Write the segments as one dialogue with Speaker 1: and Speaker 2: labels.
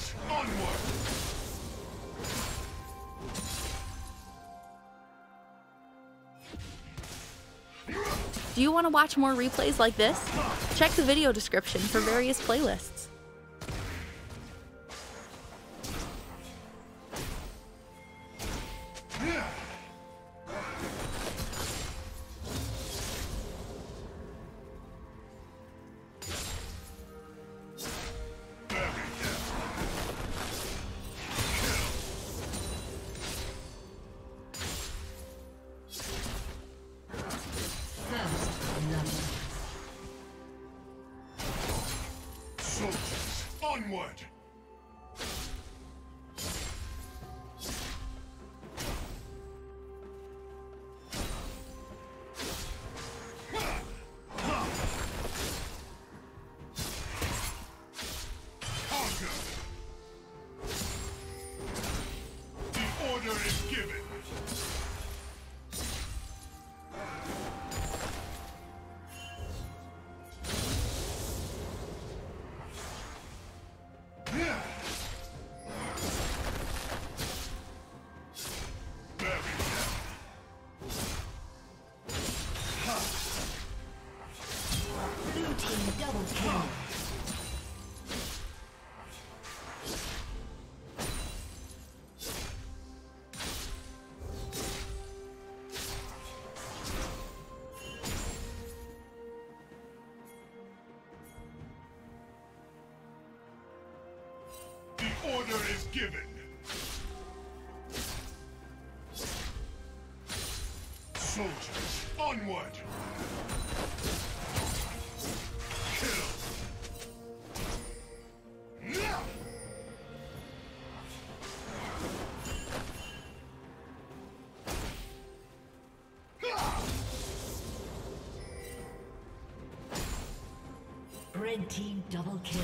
Speaker 1: Soldiers, onward!
Speaker 2: Do you want to watch more replays like this? Check the video description for various playlists.
Speaker 1: Soldiers, onward! Conquer! The order is given.
Speaker 3: Double kill.
Speaker 1: The order is given. Soldiers, onward! Kill!
Speaker 3: Red team double kill.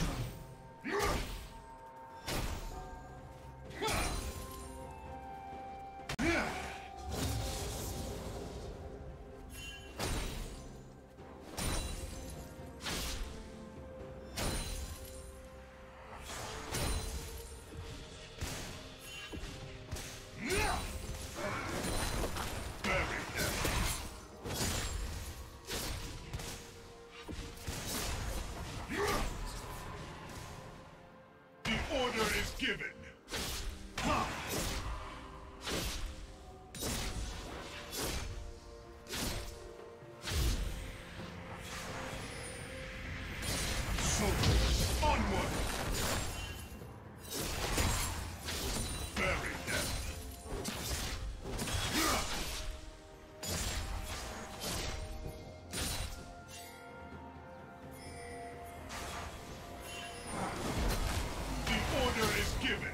Speaker 1: Order is given. Soldiers, onward! Bury them. Order is given.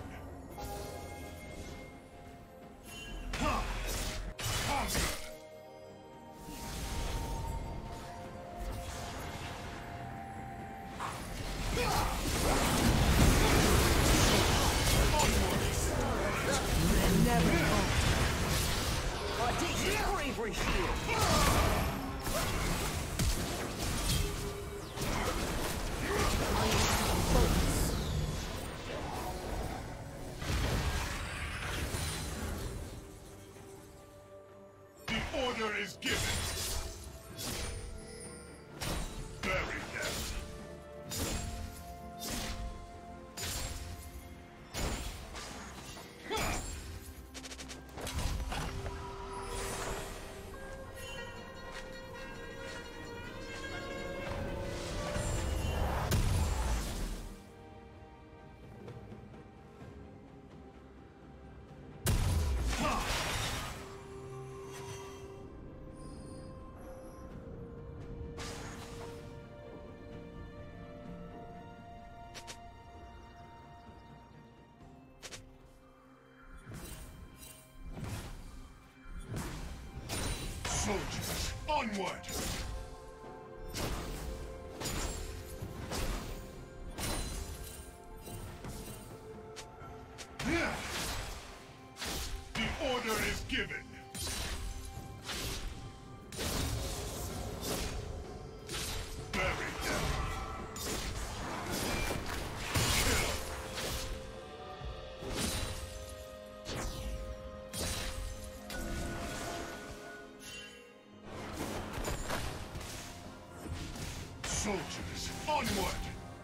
Speaker 1: Conquer.
Speaker 3: Never audacious bravery shield.
Speaker 1: The order is given. Bury them. Soldiers, onward! The order is given. Bury them. Kill. Soldiers, onward!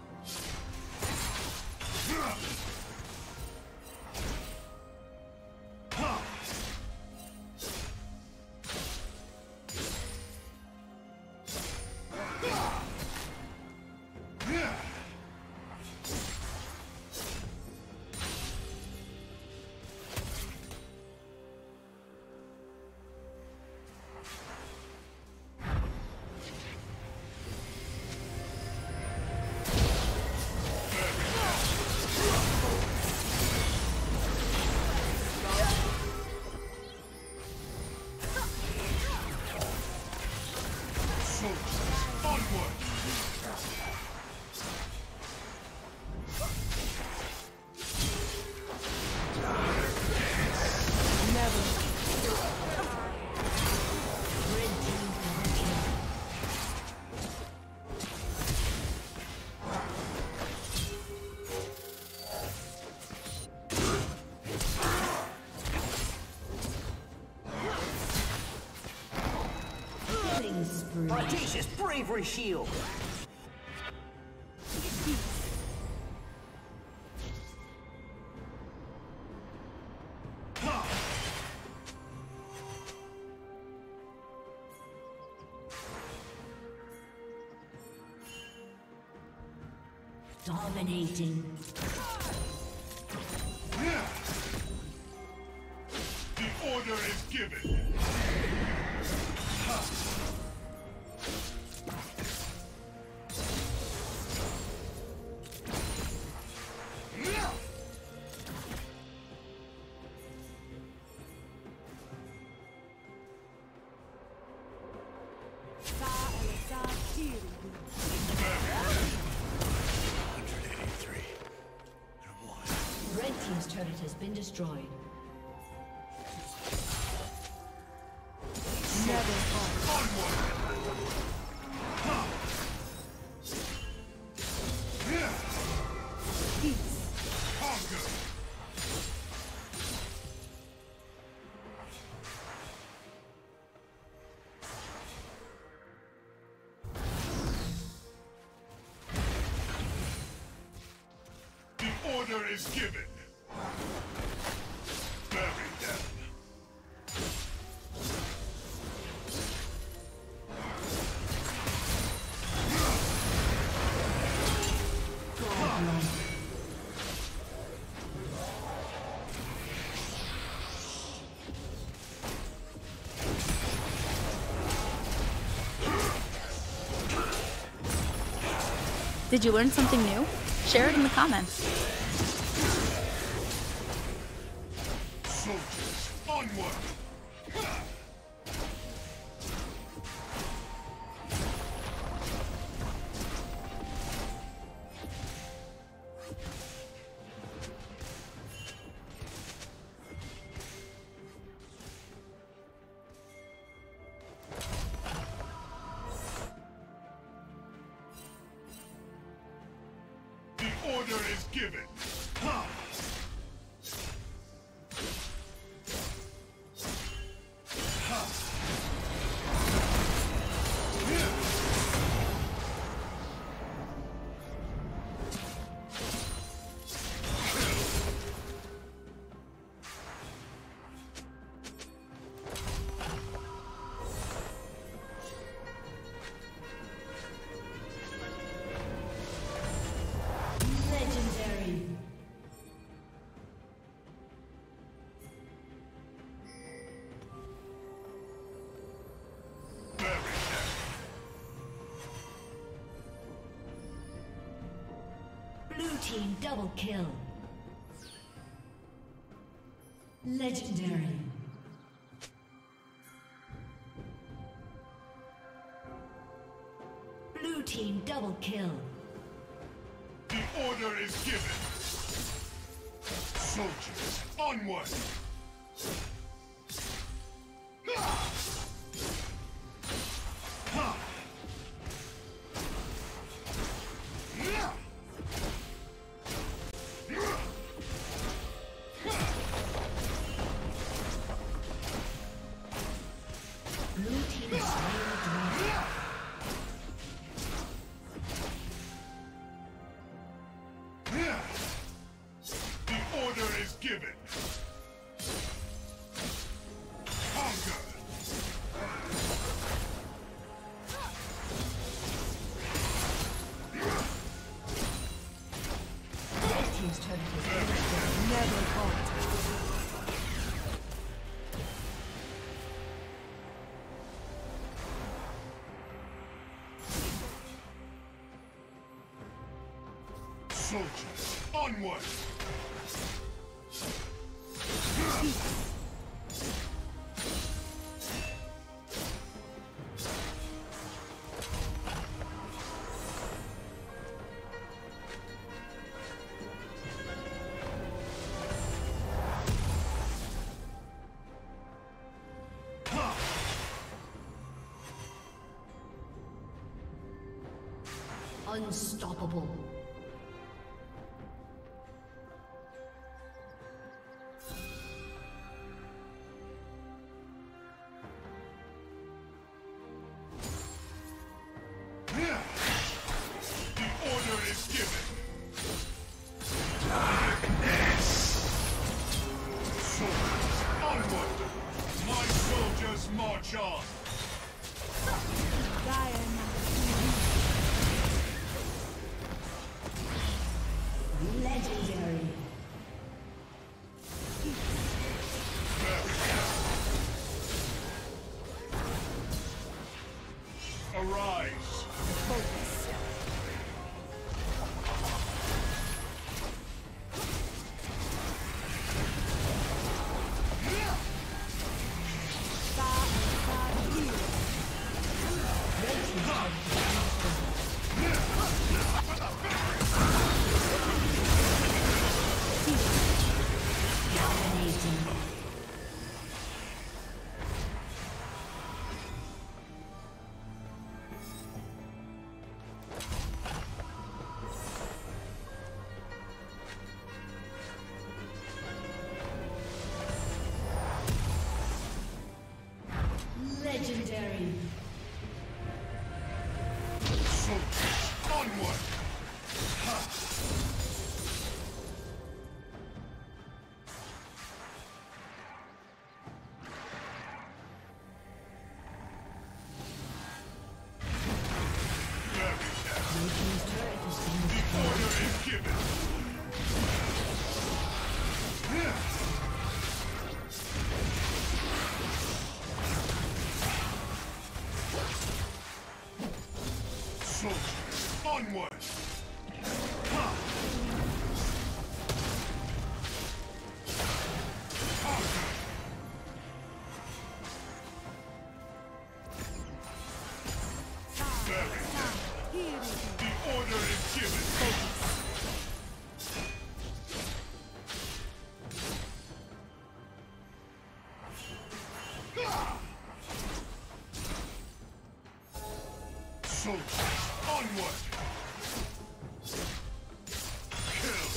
Speaker 3: Audacious bravery shield. Dominating.
Speaker 1: The order is given.
Speaker 3: Red team's turret has been destroyed.
Speaker 1: The order is given. Bury them.
Speaker 2: Did you learn something new? Share it in the comments.
Speaker 1: Soldiers, onward! The order is given.
Speaker 3: Legendary.
Speaker 1: Bury them.
Speaker 3: Blue team double kill. Legendary. Blue team double kill.
Speaker 1: The order is given. Soldiers, onward!
Speaker 3: Blue team is slain the dragon.
Speaker 1: given. Conquer.
Speaker 3: Red team's turret has been destroyed. Never falter.
Speaker 1: Soldiers, onward!
Speaker 3: Unstoppable.
Speaker 1: The order is given. Soldiers, onward! My soldiers march on!
Speaker 3: Legendary.
Speaker 1: Arise!
Speaker 3: Legendary.
Speaker 1: Soldiers, onward!
Speaker 3: Blue team's turret has been
Speaker 1: The
Speaker 3: destroyed.
Speaker 1: order is given. Soldiers, onward! Conquer! The order is given. Soldiers, onward! Kill!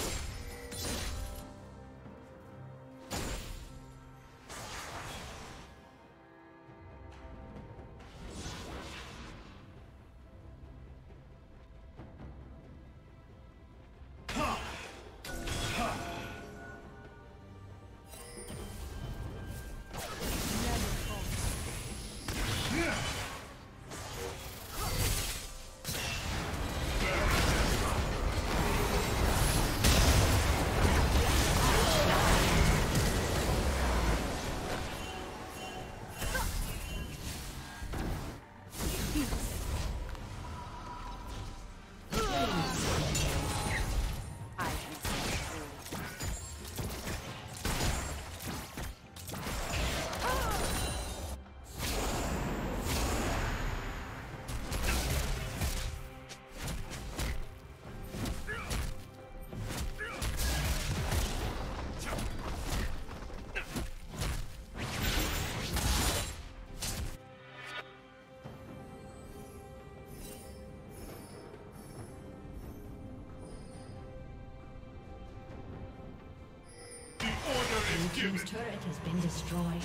Speaker 3: Blue
Speaker 1: given.
Speaker 3: team's turret has been destroyed.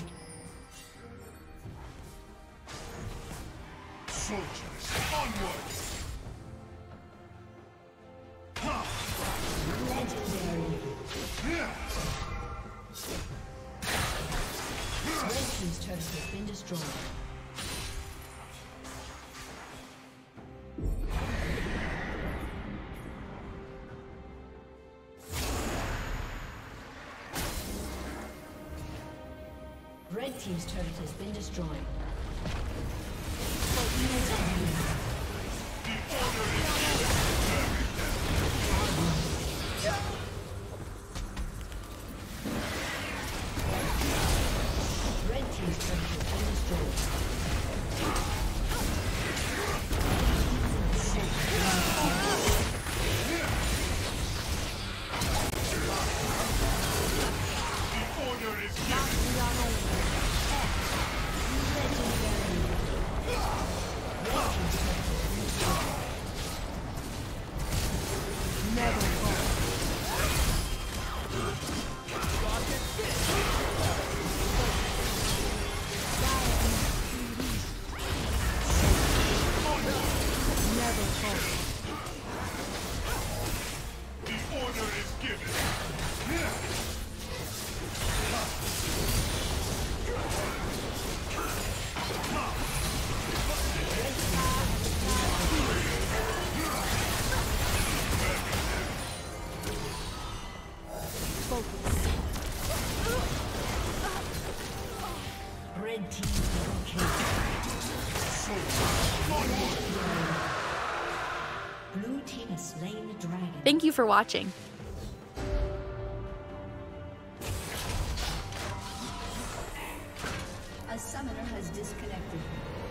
Speaker 1: Soldiers, onward!
Speaker 3: Legendary.
Speaker 1: Yeah.
Speaker 3: team's turret has been destroyed. Red team's turret has been destroyed. Red team's turret has been destroyed. Red team double kill. Blue team has slain the dragon.
Speaker 2: Thank you for watching.
Speaker 3: A summoner has disconnected.